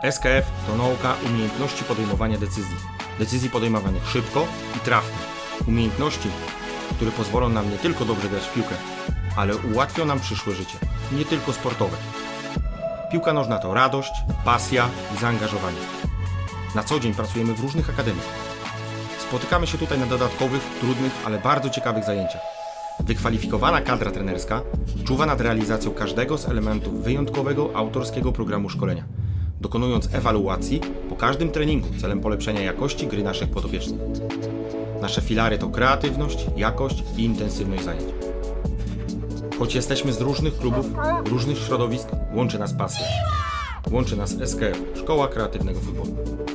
SKF to nauka umiejętności podejmowania decyzji. Decyzji podejmowanych szybko i trafnie. Umiejętności, które pozwolą nam nie tylko dobrze grać w piłkę, ale ułatwią nam przyszłe życie, nie tylko sportowe. Piłka nożna to radość, pasja i zaangażowanie. Na co dzień pracujemy w różnych akademiach. Spotykamy się tutaj na dodatkowych, trudnych, ale bardzo ciekawych zajęciach. Wykwalifikowana kadra trenerska czuwa nad realizacją każdego z elementów wyjątkowego autorskiego programu szkolenia, dokonując ewaluacji po każdym treningu celem polepszenia jakości gry naszych podopiecznych. Nasze filary to kreatywność, jakość i intensywność zajęć. Choć jesteśmy z różnych klubów, różnych środowisk, łączy nas pasja. Łączy nas SKF, Szkoła Kreatywnego Futbolu.